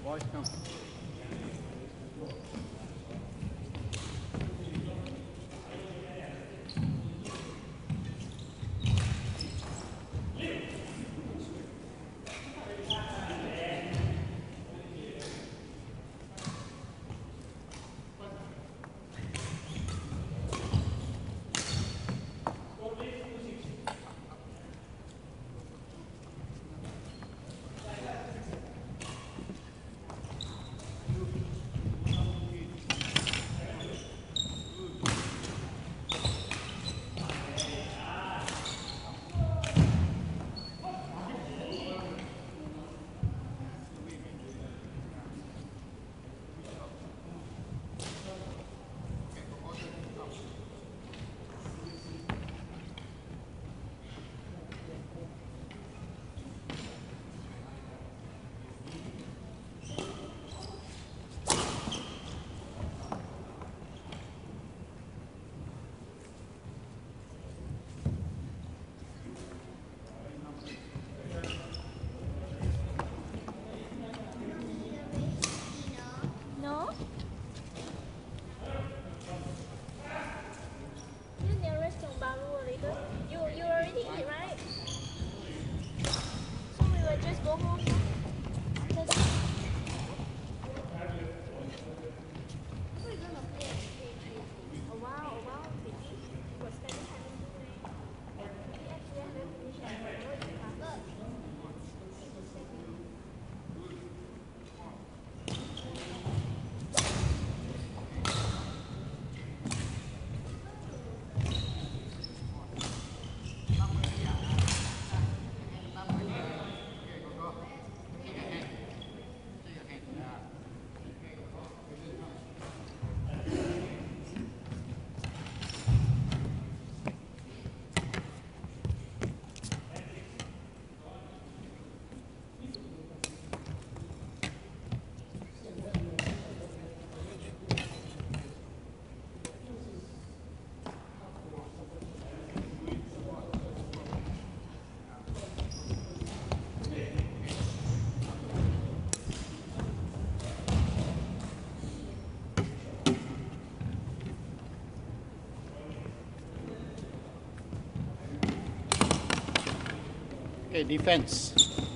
Boys, come. No? You near restaurant Baru later. You already eat, right? So we will just go home. That's it. So we're gonna play a while, maybe. We're spending time in the we actually haven't finished yet. Okay, defense.